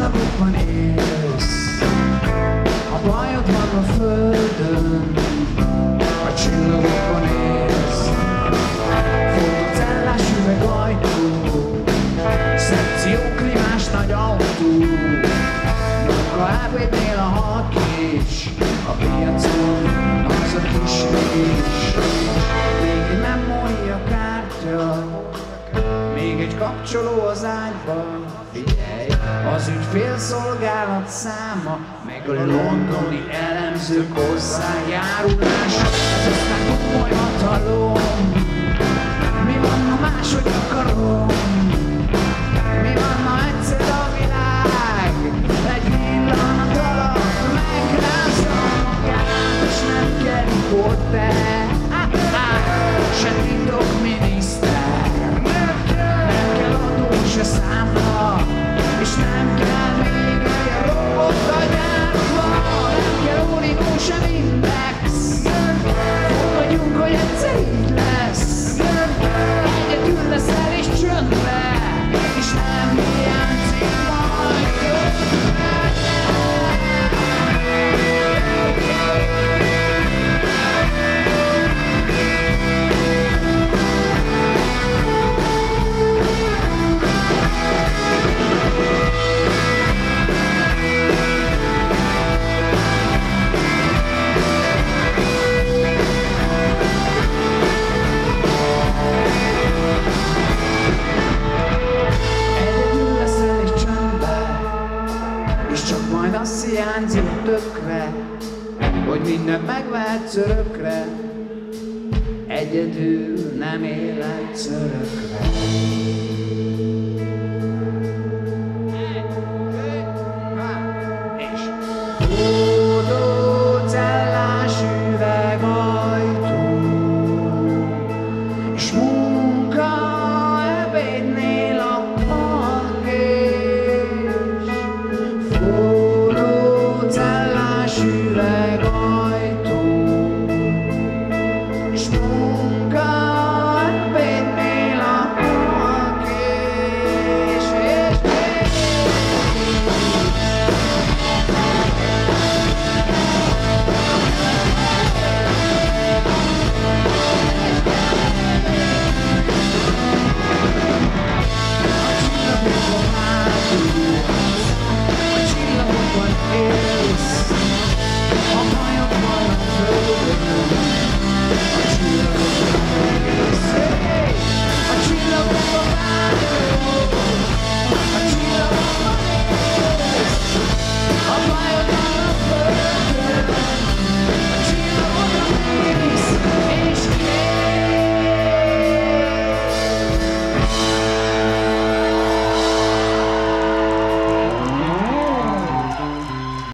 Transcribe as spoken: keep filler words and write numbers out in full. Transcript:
csillagokban élsz, a bajod van a földön, a csillagokban élsz. Fotocellás üvegajtó, szekció klímás nagy autó, munkaábédnél a halkés, a piacon az a kismés. Még egy memóriakártya, még egy kapcsoló az ágyban. Figyelj, az ügyfélszolgálat száma, meg a londoni elemzők hozzájárulása, ez aztán komoly hatalom. Mi van, ha máshogy akarom? Mi van, ha egyszer a világ egy pillanat alatt megrázza magát, és nem kerik ott be, se titokminiszter, nem kell adó, se számla, és nem kell még egy robot a gyárba, nem kell origó, sem index. Fogadjunk, hogy egyszer így lesz, egyedül leszel és csöndbe, és nem hiányzik majd azt hiányzik tökre, hogy mindent megvehetsz örökre, egyedül nem életsz örökre. És fotocellás üvegajtó, és munka ebédnél a parkés. Üvegajtó, és munka ebédnél a parkés, és a csillagokban élsz, a bajod van a földön, a csillagokban élsz, a csillagokban várunk.